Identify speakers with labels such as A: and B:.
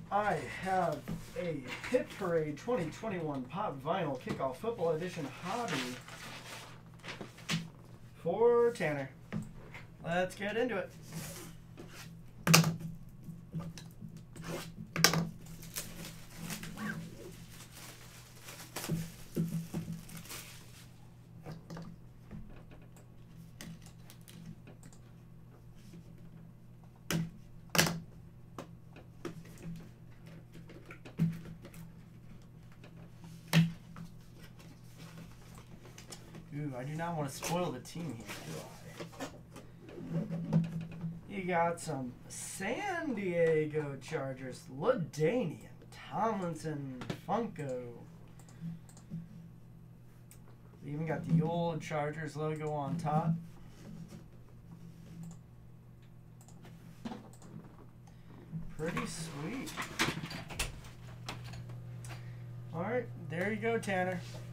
A: I have a Hit Parade 2021 Pop Vinyl Kickoff Football Edition Hobby for Tanner. Let's get into it. Ooh, I do not want to spoil the team here, do I? You got some San Diego Chargers, LaDainian Tomlinson Funko. You even got the old Chargers logo on top. Pretty sweet. All right, there you go, Tanner.